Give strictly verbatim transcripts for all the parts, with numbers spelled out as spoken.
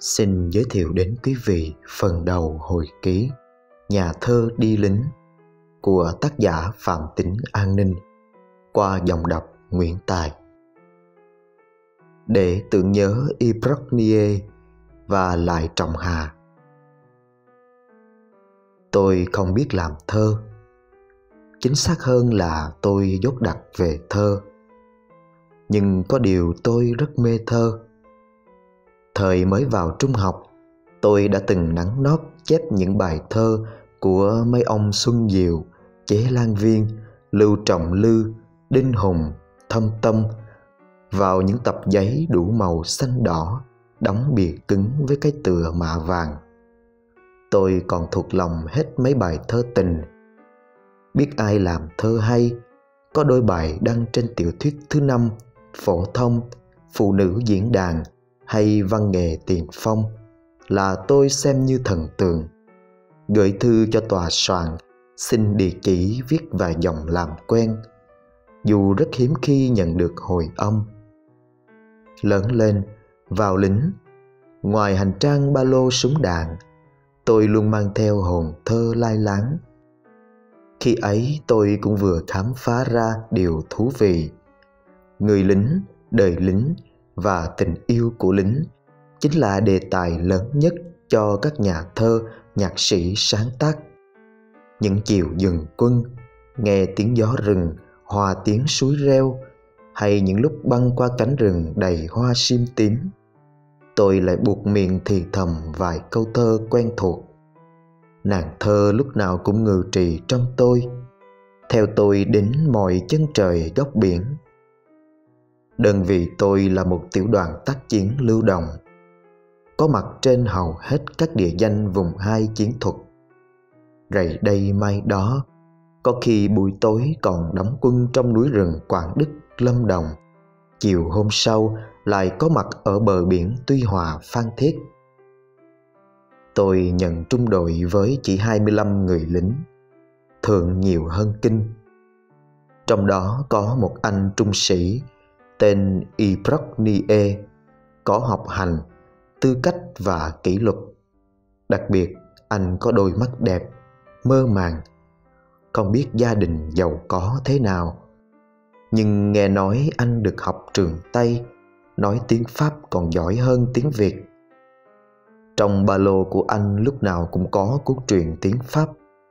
Xin giới thiệu đến quý vị phần đầu hồi ký Nhà thơ đi lính của tác giả Phạm Tính An Ninh qua giọng đọc Nguyễn Tài. Để tưởng nhớ Ibrocnie và Lại Trọng Hà. Tôi không biết làm thơ, chính xác hơn là tôi dốt đặc về thơ. Nhưng có điều tôi rất mê thơ. Thời mới vào trung học, tôi đã từng nắn nót chép những bài thơ của mấy ông Xuân Diệu, Chế Lan Viên, Lưu Trọng Lư, Đinh Hùng, Thâm Tâm vào những tập giấy đủ màu xanh đỏ, đóng bìa cứng với cái tựa mạ vàng. Tôi còn thuộc lòng hết mấy bài thơ tình. Biết ai làm thơ hay, có đôi bài đăng trên tiểu thuyết thứ năm, phổ thông, phụ nữ diễn đàn hay văn nghệ tiền phong là tôi xem như thần tượng. Gửi thư cho tòa soạn, xin địa chỉ viết vài dòng làm quen, dù rất hiếm khi nhận được hồi âm. Lớn lên, vào lính, ngoài hành trang ba lô súng đạn, tôi luôn mang theo hồn thơ lai láng. Khi ấy tôi cũng vừa khám phá ra điều thú vị. Người lính, đời lính và tình yêu của lính chính là đề tài lớn nhất cho các nhà thơ, nhạc sĩ sáng tác. Những chiều dừng quân, nghe tiếng gió rừng hòa tiếng suối reo, hay những lúc băng qua cánh rừng đầy hoa sim tím, tôi lại buộc miệng thì thầm vài câu thơ quen thuộc. Nàng thơ lúc nào cũng ngự trị trong tôi, theo tôi đến mọi chân trời góc biển. Đơn vị tôi là một tiểu đoàn tác chiến lưu động, có mặt trên hầu hết các địa danh vùng hai chiến thuật. Rày đây mai đó, có khi buổi tối còn đóng quân trong núi rừng Quảng Đức, Lâm Đồng, chiều hôm sau lại có mặt ở bờ biển Tuy Hòa, Phan Thiết. Tôi nhận trung đội với chỉ hai mươi lăm người lính, thường nhiều hơn kinh. Trong đó có một anh trung sĩ tên Ibrocnie, có học hành, tư cách và kỷ luật. Đặc biệt, anh có đôi mắt đẹp, mơ màng. Không biết gia đình giàu có thế nào, nhưng nghe nói anh được học trường Tây, nói tiếng Pháp còn giỏi hơn tiếng Việt. Trong ba lô của anh lúc nào cũng có cuốn truyện tiếng Pháp.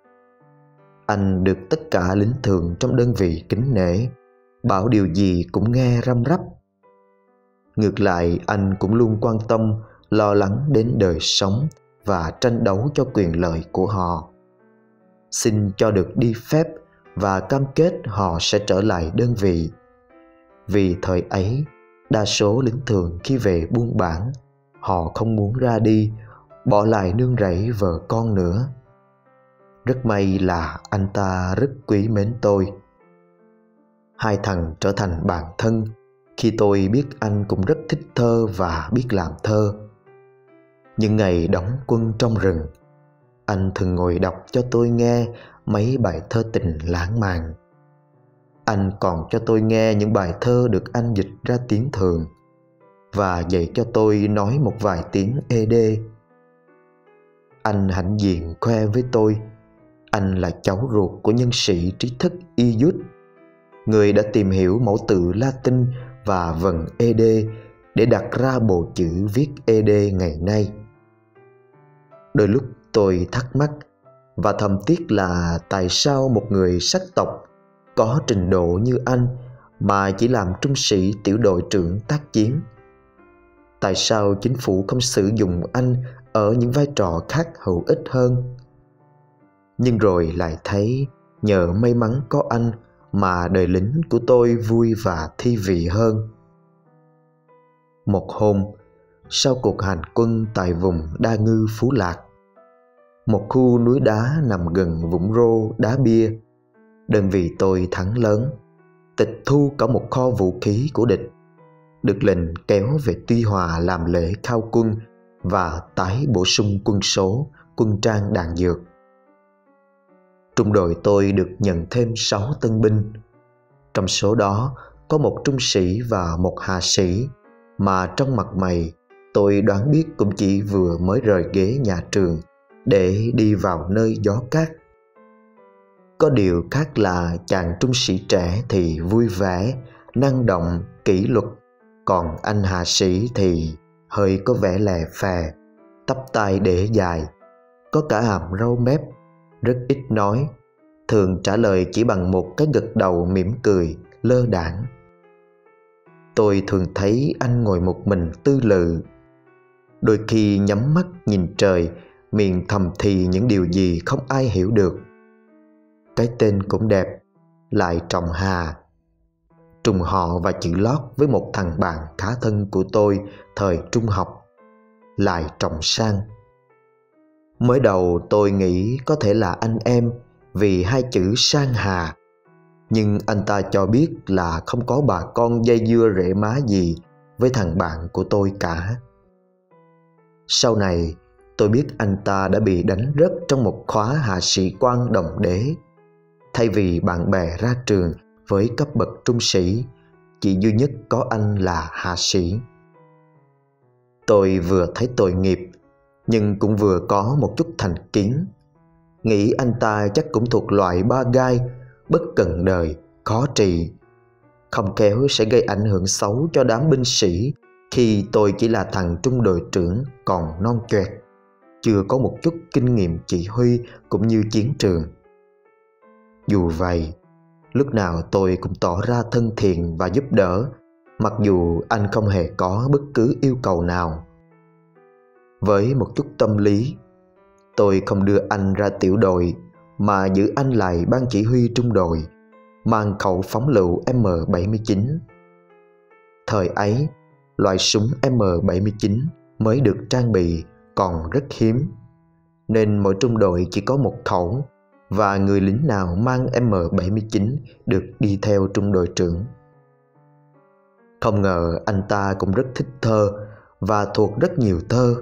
Anh được tất cả lính thường trong đơn vị kính nể, bảo điều gì cũng nghe răm rắp. Ngược lại, anh cũng luôn quan tâm, lo lắng đến đời sống và tranh đấu cho quyền lợi của họ. Xin cho được đi phép và cam kết họ sẽ trở lại đơn vị. Vì thời ấy, đa số lính thường khi về buôn bản, họ không muốn ra đi, bỏ lại nương rẫy vợ con nữa. Rất may là anh ta rất quý mến tôi. Hai thằng trở thành bạn thân khi tôi biết anh cũng rất thích thơ và biết làm thơ. Những ngày đóng quân trong rừng, anh thường ngồi đọc cho tôi nghe mấy bài thơ tình lãng mạn. Anh còn cho tôi nghe những bài thơ được anh dịch ra tiếng thường và dạy cho tôi nói một vài tiếng ê đê. Anh hãnh diện khoe với tôi, anh là cháu ruột của nhân sĩ trí thức Iud, người đã tìm hiểu mẫu tự Latin và vần ê đê để đặt ra bộ chữ viết ê đê ngày nay. Đôi lúc tôi thắc mắc và thầm tiếc là tại sao một người sắc tộc có trình độ như anh mà chỉ làm trung sĩ tiểu đội trưởng tác chiến. Tại sao chính phủ không sử dụng anh ở những vai trò khác hữu ích hơn? Nhưng rồi lại thấy nhờ may mắn có anh mà đời lính của tôi vui và thi vị hơn. Một hôm, sau cuộc hành quân tại vùng Đa Ngư Phú Lạc, một khu núi đá nằm gần vũng rô đá bia, đơn vị tôi thắng lớn, tịch thu cả một kho vũ khí của địch, được lệnh kéo về Tuy Hòa làm lễ khao quân và tái bổ sung quân số, quân trang đạn dược. Trung đội tôi được nhận thêm sáu tân binh. Trong số đó có một trung sĩ và một hạ sĩ mà trong mặt mày tôi đoán biết cũng chỉ vừa mới rời ghế nhà trường để đi vào nơi gió cát. Có điều khác là chàng trung sĩ trẻ thì vui vẻ, năng động, kỷ luật, còn anh hạ sĩ thì hơi có vẻ lè phè, tóc tai để dài, có cả hàm râu mép, rất ít nói, thường trả lời chỉ bằng một cái gật đầu mỉm cười lơ đãng. Tôi thường thấy anh ngồi một mình tư lự, đôi khi nhắm mắt nhìn trời, miệng thầm thì những điều gì không ai hiểu được. Cái tên cũng đẹp, lại trọng Hà, trùng họ và chữ lót với một thằng bạn khá thân của tôi thời trung học, lại trọng Sang. Mới đầu tôi nghĩ có thể là anh em vì hai chữ Sang Hà, nhưng anh ta cho biết là không có bà con dây dưa rễ má gì với thằng bạn của tôi cả. Sau này tôi biết anh ta đã bị đánh rớt trong một khóa hạ sĩ quan đồng đế. Thay vì bạn bè ra trường với cấp bậc trung sĩ, chỉ duy nhất có anh là hạ sĩ. Tôi vừa thấy tội nghiệp, nhưng cũng vừa có một chút thành kiến, nghĩ anh ta chắc cũng thuộc loại ba gai, bất cần đời, khó trị, không khéo sẽ gây ảnh hưởng xấu cho đám binh sĩ khi tôi chỉ là thằng trung đội trưởng còn non choẹt, chưa có một chút kinh nghiệm chỉ huy cũng như chiến trường. Dù vậy, lúc nào tôi cũng tỏ ra thân thiện và giúp đỡ, mặc dù anh không hề có bất cứ yêu cầu nào. Với một chút tâm lý, tôi không đưa anh ra tiểu đội mà giữ anh lại ban chỉ huy trung đội, mang khẩu phóng lựu M bảy mươi chín. Thời ấy, loại súng M bảy mươi chín mới được trang bị còn rất hiếm, nên mỗi trung đội chỉ có một khẩu, và người lính nào mang M bảy mươi chín được đi theo trung đội trưởng. Không ngờ anh ta cũng rất thích thơ và thuộc rất nhiều thơ,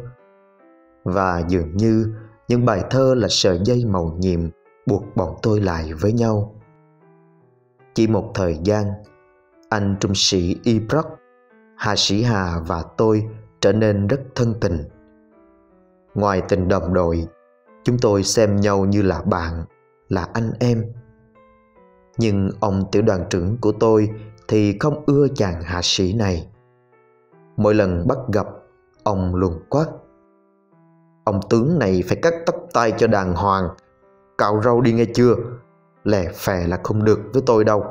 và dường như những bài thơ là sợi dây màu nhiệm buộc bọn tôi lại với nhau. Chỉ một thời gian, anh trung sĩ Ibrox, hạ sĩ Hà và tôi trở nên rất thân tình. Ngoài tình đồng đội, chúng tôi xem nhau như là bạn, là anh em. Nhưng ông tiểu đoàn trưởng của tôi thì không ưa chàng hạ sĩ này. Mỗi lần bắt gặp, ông luôn quát: "Ông tướng này phải cắt tóc tai cho đàng hoàng, cạo râu đi nghe chưa, lè phè là không được với tôi đâu."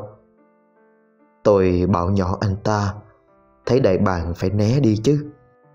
Tôi bảo nhỏ anh ta, thấy đại bàng phải né đi chứ.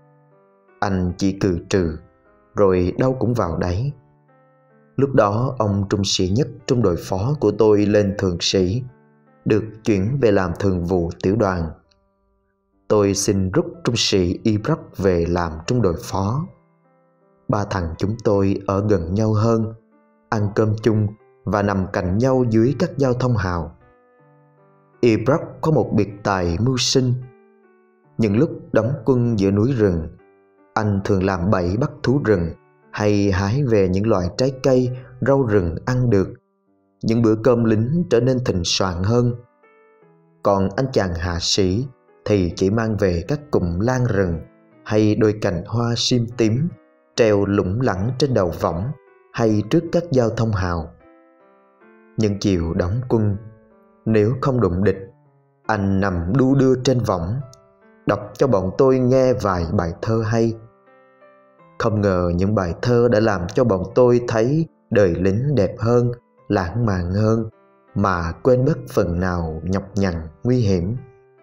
Anh chỉ cười trừ, rồi đâu cũng vào đấy. Lúc đó ông trung sĩ nhất trung đội phó của tôi lên thượng sĩ, được chuyển về làm thường vụ tiểu đoàn. Tôi xin rút trung sĩ Ibrox về làm trung đội phó. Ba thằng chúng tôi ở gần nhau hơn, ăn cơm chung và nằm cạnh nhau dưới các giao thông hào. Ibrox có một biệt tài mưu sinh. Những lúc đóng quân giữa núi rừng, anh thường làm bẫy bắt thú rừng hay hái về những loại trái cây, rau rừng ăn được. Những bữa cơm lính trở nên thịnh soạn hơn. Còn anh chàng hạ sĩ thì chỉ mang về các cụm lan rừng hay đôi cành hoa sim tím treo lủng lẳng trên đầu võng hay trước các giao thông hào. Những chiều đóng quân, nếu không đụng địch, anh nằm đu đưa trên võng, đọc cho bọn tôi nghe vài bài thơ hay. Không ngờ những bài thơ đã làm cho bọn tôi thấy đời lính đẹp hơn, lãng mạn hơn, mà quên bớt phần nào nhọc nhằn nguy hiểm.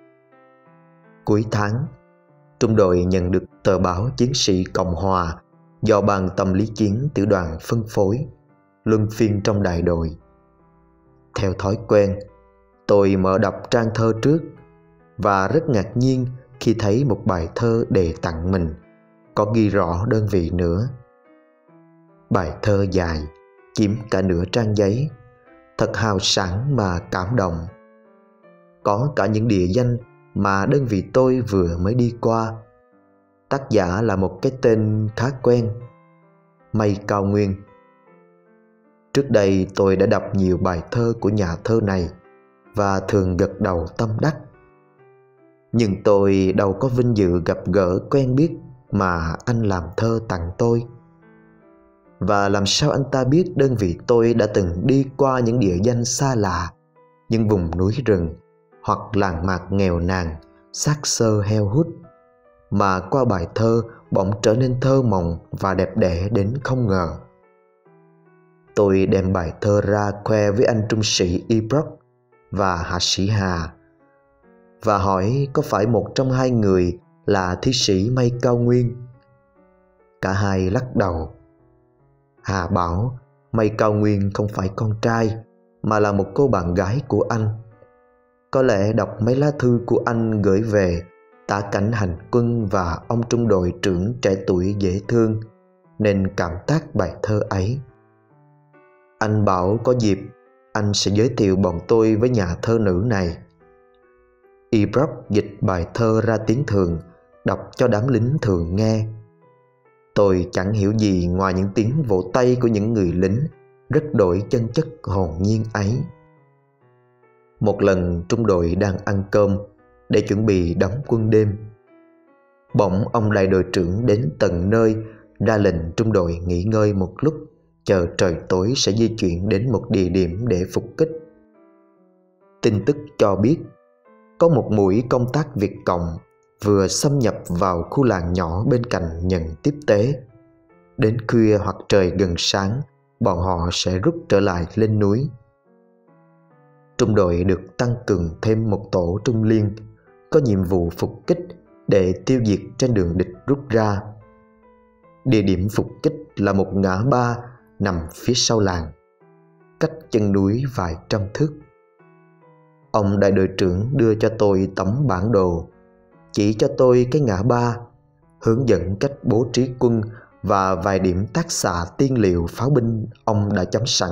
Cuối tháng, trung đội nhận được tờ báo Chiến sĩ Cộng Hòa do ban tâm lý chiến tiểu đoàn phân phối, luân phiên trong đại đội. Theo thói quen, tôi mở đọc trang thơ trước và rất ngạc nhiên khi thấy một bài thơ đề tặng mình, có ghi rõ đơn vị nữa. Bài thơ dài, chiếm cả nửa trang giấy, thật hào sảng mà cảm động. Có cả những địa danh mà đơn vị tôi vừa mới đi qua. Tác giả là một cái tên khá quen, Mây Cao Nguyên. Trước đây tôi đã đọc nhiều bài thơ của nhà thơ này và thường gật đầu tâm đắc. Nhưng tôi đâu có vinh dự gặp gỡ quen biết mà anh làm thơ tặng tôi? Và làm sao anh ta biết đơn vị tôi đã từng đi qua những địa danh xa lạ, những vùng núi rừng hoặc làng mạc nghèo nàn, xác xơ heo hút, mà qua bài thơ bỗng trở nên thơ mộng và đẹp đẽ đến không ngờ. Tôi đem bài thơ ra khoe với anh trung sĩ Ibrox và hạ sĩ Hà, và hỏi có phải một trong hai người là thi sĩ Mây Cao Nguyên. Cả hai lắc đầu. Hà bảo Mây Cao Nguyên không phải con trai, mà là một cô bạn gái của anh. Có lẽ đọc mấy lá thư của anh gửi về tả cảnh hành quân và ông trung đội trưởng trẻ tuổi dễ thương, nên cảm tác bài thơ ấy. Anh bảo có dịp anh sẽ giới thiệu bọn tôi với nhà thơ nữ này. Ibrox dịch bài thơ ra tiếng Thường, đọc cho đám lính Thường nghe. Tôi chẳng hiểu gì ngoài những tiếng vỗ tay của những người lính rất đổi chân chất hồn nhiên ấy. Một lần trung đội đang ăn cơm để chuẩn bị đóng quân đêm, bỗng ông đại đội trưởng đến tận nơi ra lệnh trung đội nghỉ ngơi một lúc, chờ trời tối sẽ di chuyển đến một địa điểm để phục kích. Tin tức cho biết có một mũi công tác Việt Cộng vừa xâm nhập vào khu làng nhỏ bên cạnh nhận tiếp tế. Đến khuya hoặc trời gần sáng, bọn họ sẽ rút trở lại lên núi. Trung đội được tăng cường thêm một tổ trung liên, có nhiệm vụ phục kích để tiêu diệt trên đường địch rút ra. Địa điểm phục kích là một ngã ba nằm phía sau làng, cách chân núi vài trăm thước. Ông đại đội trưởng đưa cho tôi tấm bản đồ, chỉ cho tôi cái ngã ba, hướng dẫn cách bố trí quân và vài điểm tác xạ tiên liệu pháo binh ông đã chấm sẵn.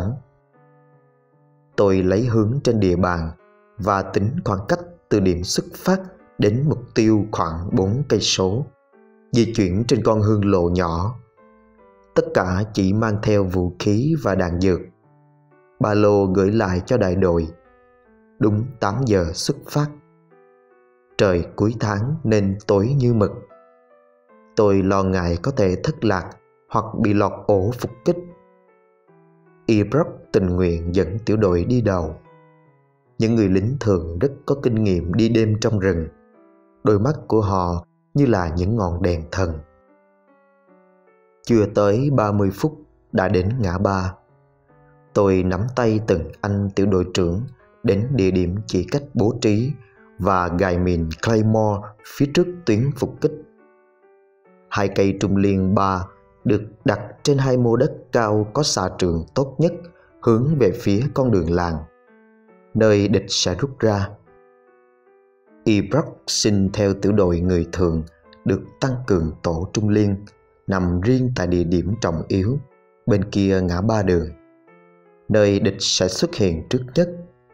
Tôi lấy hướng trên địa bàn và tính khoảng cách từ điểm xuất phát đến mục tiêu khoảng bốn cây số, di chuyển trên con hương lộ nhỏ. Tất cả chỉ mang theo vũ khí và đạn dược. Ba lô gửi lại cho đại đội. Đúng tám giờ xuất phát. Trời cuối tháng nên tối như mực. Tôi lo ngại có thể thất lạc hoặc bị lọt ổ phục kích. Ibrox tình nguyện dẫn tiểu đội đi đầu. Những người lính thường rất có kinh nghiệm đi đêm trong rừng. Đôi mắt của họ như là những ngọn đèn thần. Chưa tới ba mươi phút đã đến ngã ba. Tôi nắm tay từng anh tiểu đội trưởng đến địa điểm chỉ cách bố trí và gài mìn Claymore phía trước tuyến phục kích. Hai cây trung liên ba được đặt trên hai mô đất cao có xạ trường tốt nhất hướng về phía con đường làng, nơi địch sẽ rút ra. Ibrox xin theo tiểu đội người thường được tăng cường tổ trung liên nằm riêng tại địa điểm trọng yếu bên kia ngã ba đường, nơi địch sẽ xuất hiện trước nhất.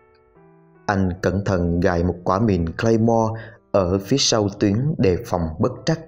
Anh cẩn thận gài một quả mìn Claymore ở phía sau tuyến đề phòng bất trắc.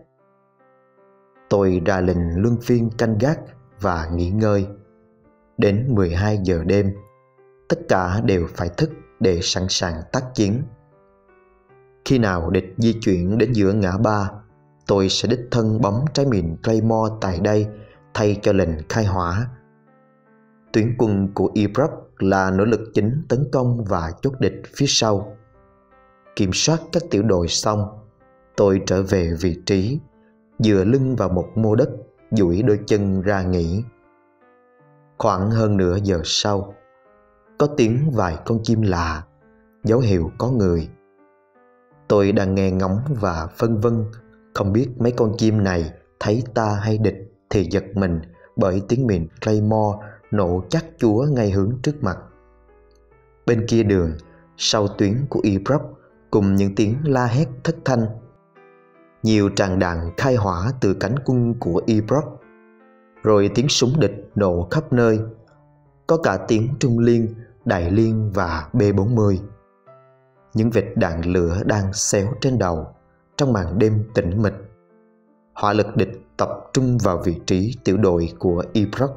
Tôi ra lệnh luân phiên canh gác và nghỉ ngơi. Đến mười hai giờ đêm, tất cả đều phải thức để sẵn sàng tác chiến. Khi nào địch di chuyển đến giữa ngã ba, tôi sẽ đích thân bấm trái mìn Claymore tại đây thay cho lệnh khai hỏa. Tuyến quân của Ibrox là nỗ lực chính tấn công và chốt địch phía sau. Kiểm soát các tiểu đội xong, tôi trở về vị trí, dựa lưng vào một mô đất, duỗi đôi chân ra nghỉ. Khoảng hơn nửa giờ sau, có tiếng vài con chim lạ, dấu hiệu có người. Tôi đang nghe ngóng và phân vân, không biết mấy con chim này thấy ta hay địch thì giật mình bởi tiếng mìn Claymore nổ chát chúa ngay hướng trước mặt. Bên kia đường, sau tuyến của Ibrox cùng những tiếng la hét thất thanh. Nhiều tràng đạn khai hỏa từ cánh quân của Ibrox, rồi tiếng súng địch nổ khắp nơi. Có cả tiếng Trung Liên, Đại Liên và B bốn mươi. Những vệt đạn lửa đang xéo trên đầu trong màn đêm tĩnh mịch. Hỏa lực địch tập trung vào vị trí tiểu đội của Ibrox.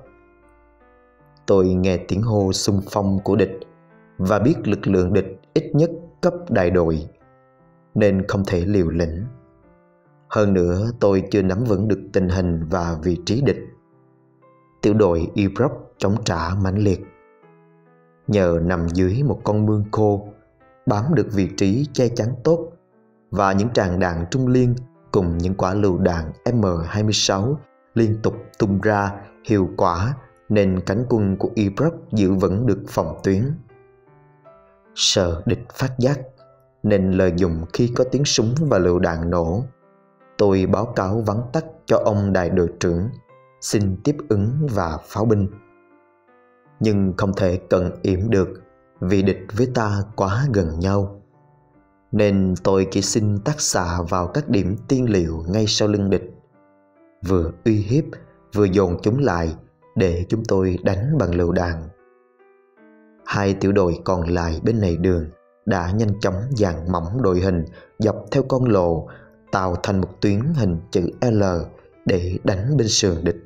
Tôi nghe tiếng hô xung phong của địch và biết lực lượng địch ít nhất cấp đại đội, nên không thể liều lĩnh. Hơn nữa tôi chưa nắm vững được tình hình và vị trí địch. Tiểu đội Ibrox chống trả mãnh liệt. Nhờ nằm dưới một con mương khô, bám được vị trí che chắn tốt và những tràng đạn trung liên cùng những quả lựu đạn M hai mươi sáu liên tục tung ra hiệu quả, nên cánh quân của Ibrox giữ vững được phòng tuyến. Sợ địch phát giác nên lợi dụng khi có tiếng súng và lựu đạn nổ, tôi báo cáo vắn tắt cho ông đại đội trưởng xin tiếp ứng và pháo binh. Nhưng không thể cận yểm được vì địch với ta quá gần nhau, nên tôi chỉ xin tác xạ vào các điểm tiên liệu ngay sau lưng địch, vừa uy hiếp vừa dồn chúng lại để chúng tôi đánh bằng lựu đạn. Hai tiểu đội còn lại bên này đường đã nhanh chóng dàn mỏng đội hình dọc theo con lộ, tạo thành một tuyến hình chữ L để đánh bên sườn địch.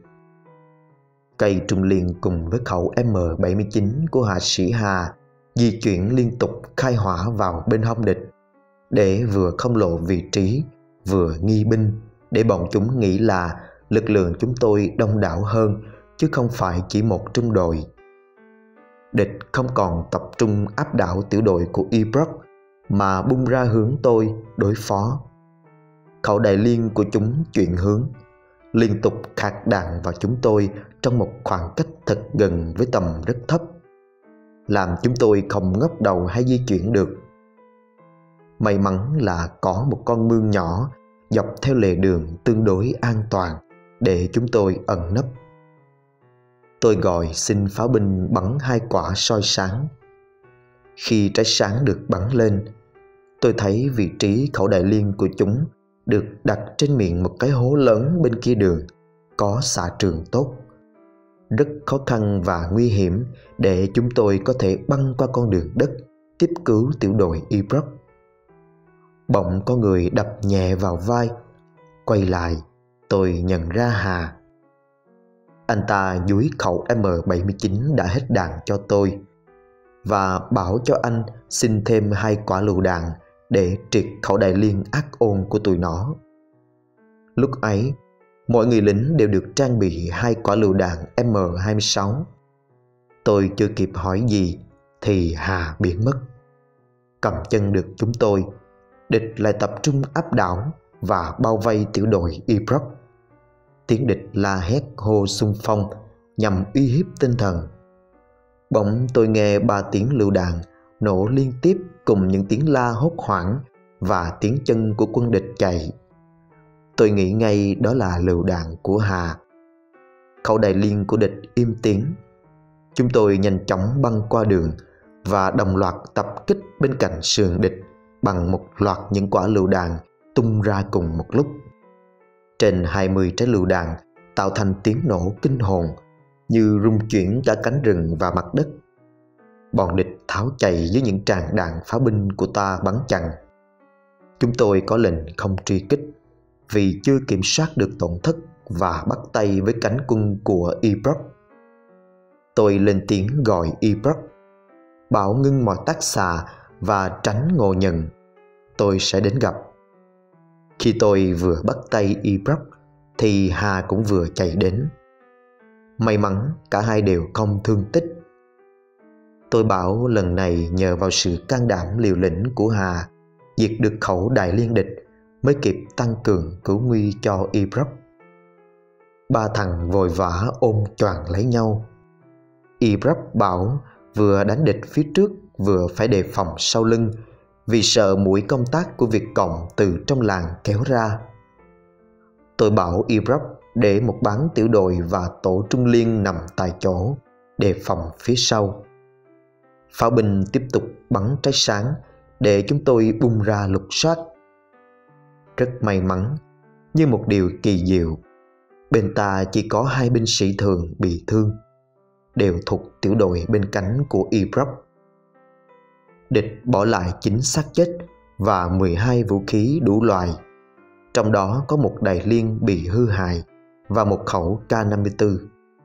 Cây trung liên cùng với khẩu M bảy mươi chín của hạ sĩ Hà di chuyển liên tục khai hỏa vào bên hông địch, để vừa không lộ vị trí, vừa nghi binh, để bọn chúng nghĩ là lực lượng chúng tôi đông đảo hơn chứ không phải chỉ một trung đội. Địch không còn tập trung áp đảo tiểu đội của Ibrox mà bung ra hướng tôi đối phó. Khẩu đại liên của chúng chuyển hướng, liên tục khạc đạn vào chúng tôi trong một khoảng cách thật gần với tầm rất thấp, làm chúng tôi không ngóc đầu hay di chuyển được. May mắn là có một con mương nhỏ dọc theo lề đường tương đối an toàn để chúng tôi ẩn nấp. Tôi gọi xin pháo binh bắn hai quả soi sáng. Khi trái sáng được bắn lên, tôi thấy vị trí khẩu đại liên của chúng được đặt trên miệng một cái hố lớn bên kia đường, có xạ trường tốt. Rất khó khăn và nguy hiểm để chúng tôi có thể băng qua con đường đất tiếp cứu tiểu đội Ibrox. Bỗng có người đập nhẹ vào vai. Quay lại, tôi nhận ra Hà. Anh ta dúi khẩu M bảy mươi chín đã hết đạn cho tôi và bảo cho anh xin thêm hai quả lựu đạn để triệt khẩu đại liên ác ôn của tụi nó. Lúc ấy, mọi người lính đều được trang bị hai quả lựu đạn M hai mươi sáu. Tôi chưa kịp hỏi gì thì Hà biến mất. Cầm chân được chúng tôi, địch lại tập trung áp đảo và bao vây tiểu đội Ibrox. Tiếng địch la hét hô xung phong nhằm uy hiếp tinh thần. Bỗng tôi nghe ba tiếng lựu đạn nổ liên tiếp cùng những tiếng la hốt hoảng và tiếng chân của quân địch chạy. Tôi nghĩ ngay đó là lựu đạn của Hà. Khẩu đại liên của địch im tiếng. Chúng tôi nhanh chóng băng qua đường và đồng loạt tập kích bên cạnh sườn địch bằng một loạt những quả lựu đạn tung ra cùng một lúc. Trên hai mươi trái lựu đạn tạo thành tiếng nổ kinh hồn, như rung chuyển cả cánh rừng và mặt đất. Bọn địch tháo chạy dưới những tràng đạn pháo binh của ta bắn chặn. Chúng tôi có lệnh không truy kích vì chưa kiểm soát được tổn thất và bắt tay với cánh quân của Ibrox. Tôi lên tiếng gọi Ibrox, bảo ngưng mọi tác xạ và tránh ngộ nhận. Tôi sẽ đến gặp. Khi tôi vừa bắt tay Ibrox thì Hà cũng vừa chạy đến. May mắn cả hai đều không thương tích. Tôi bảo lần này nhờ vào sự can đảm liều lĩnh của Hà diệt được khẩu đại liên địch mới kịp tăng cường cứu nguy cho Ibrox. Ba thằng vội vã ôm choàng lấy nhau. Ibrox bảo vừa đánh địch phía trước vừa phải đề phòng sau lưng vì sợ mũi công tác của Việt Cộng từ trong làng kéo ra. Tôi bảo Ibrox để một bán tiểu đội và tổ trung liên nằm tại chỗ đề phòng phía sau. Pháo binh tiếp tục bắn trái sáng để chúng tôi bung ra lục soát. Rất may mắn, như một điều kỳ diệu, bên ta chỉ có hai binh sĩ thường bị thương, đều thuộc tiểu đội bên cánh của Ibrox. Địch bỏ lại chín xác chết và mười hai vũ khí đủ loại, trong đó có một đại liên bị hư hại và một khẩu K năm mươi tư.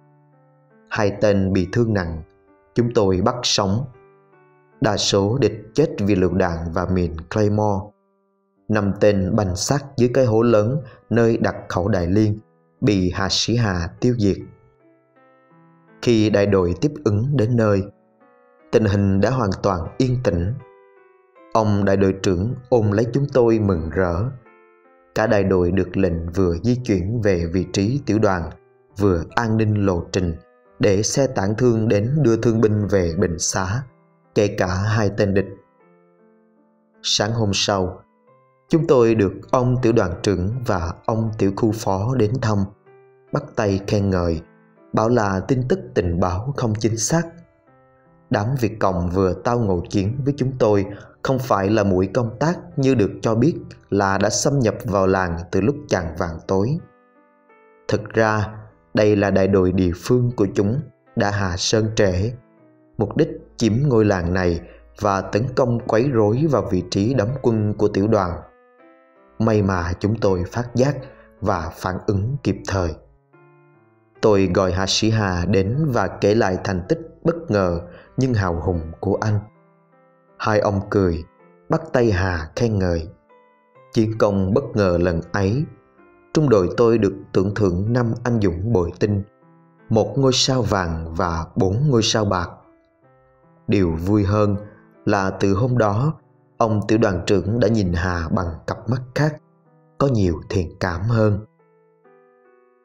Hai tên bị thương nặng, chúng tôi bắt sống. Đa số địch chết vì lựu đạn và mìn Claymore. năm tên bành xác dưới cái hố lớn nơi đặt khẩu Đại Liên bị Hà Sĩ Hà tiêu diệt. Khi đại đội tiếp ứng đến nơi, tình hình đã hoàn toàn yên tĩnh. Ông đại đội trưởng ôm lấy chúng tôi mừng rỡ. Cả đại đội được lệnh vừa di chuyển về vị trí tiểu đoàn, vừa an ninh lộ trình để xe tản thương đến đưa thương binh về bệnh xá, kể cả hai tên địch. Sáng hôm sau, chúng tôi được ông tiểu đoàn trưởng và ông tiểu khu phó đến thăm, bắt tay khen ngợi, bảo là tin tức tình báo không chính xác. Đám Việt Cộng vừa tao ngộ chiến với chúng tôi không phải là mũi công tác như được cho biết là đã xâm nhập vào làng từ lúc chạng vạng tối. Thực ra, đây là đại đội địa phương của chúng đã hạ sơn trễ, mục đích chiếm ngôi làng này và tấn công quấy rối vào vị trí đóng quân của tiểu đoàn. May mà chúng tôi phát giác và phản ứng kịp thời. Tôi gọi Hà Sĩ Hà đến và kể lại thành tích bất ngờ nhưng hào hùng của anh. Hai ông cười, bắt tay Hà khen ngợi. Chiến công bất ngờ lần ấy, trung đội tôi được tưởng thưởng năm anh dũng bội tinh, một ngôi sao vàng và bốn ngôi sao bạc. Điều vui hơn là từ hôm đó, ông tiểu đoàn trưởng đã nhìn Hà bằng cặp mắt khác, có nhiều thiện cảm hơn.